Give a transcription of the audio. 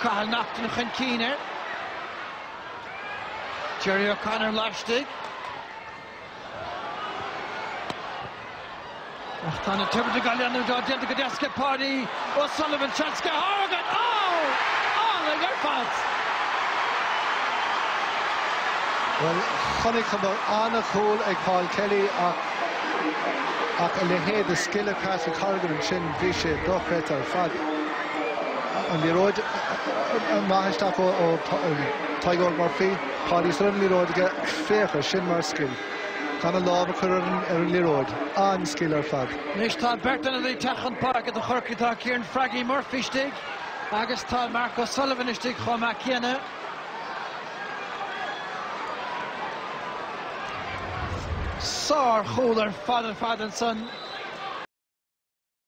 Cahill knocked in Keener. Jerry O'Connor lastig. Tana Tipperary Galliano Dodgent Gadeska Party. O'Sullivan Chanska Horgan. Oh, they got fouls. Well, funny come on a cool egg Paul Kelly ach lehe the skill of Patrick Horgan and Shin Vishe Duffet or Fad. And the road Mahashtap or Tiger Murphy, Paddy suddenly road to get fair for Shin Mar skill. Can a law occur in the road on skill or Fad. Nishtal Berton of the Tachan Park at the Hurkita Kieran Fraggy Murphy Stig. Augustal Marco Sullivan Stig Homakiana. Sar Holder, father and son.